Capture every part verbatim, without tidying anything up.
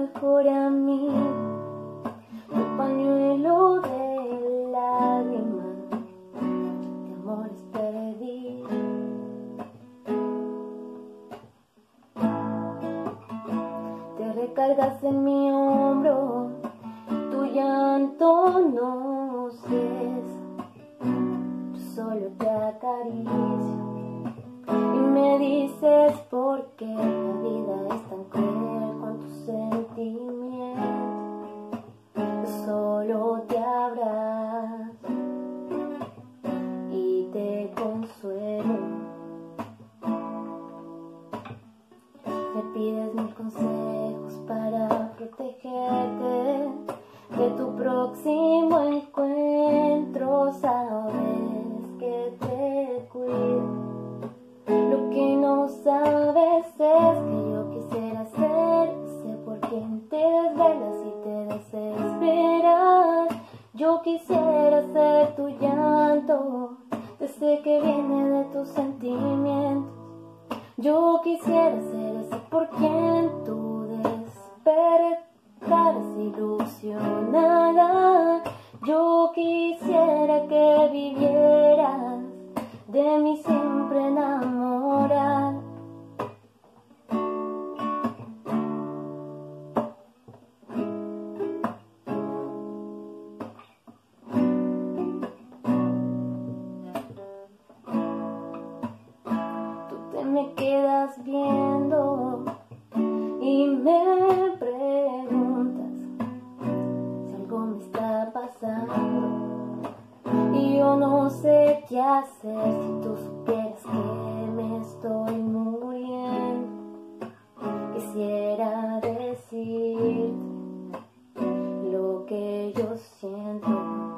mejor a mí, tu pañuelo de lágrimas, de amores perdí. Te recargas en mi hombro, tu llanto no cesa, yo solo te acaricio y me dices por qué la vida es tan cruel con tus sentimientos. Yo solo te abrazo y te consuelo. Me pides mil consejos para protegerte de tu próximo encuentro. Sabes que te cuido. Lo que no sabes es que yo quisiera ser ese por quien te desvelas y te desesperas. Yo quisiera ser tu llanto, desde que viene de tus sentimientos. Yo quisiera ser ese por quien tú despertaras ilusionada. Yo quisiera que vivieras de mí siempre enamorada. Tú te me quedas viendo y me preguntas si algo me está pasando. Y yo no sé qué hacer si tú supieras que me estoy muriendo. Quisiera decirte lo que yo siento,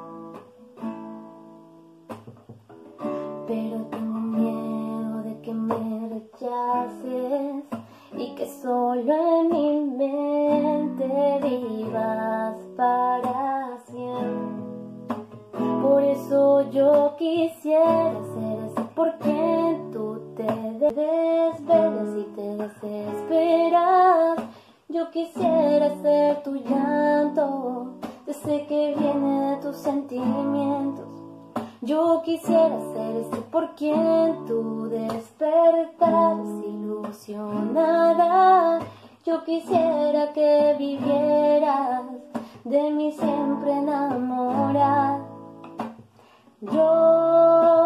pero tengo miedo de que me rechaces y que solo en mi mente vivas para siempre. Por eso yo quisiera ser ese por quien tú te desvelas y te desesperas. Yo quisiera ser tu llanto, desde que viene de tus sentimientos. Yo quisiera ser ese por quien tú despertaras ilusionada. Yo quisiera que vivieras de mí siempre enamorada. Yo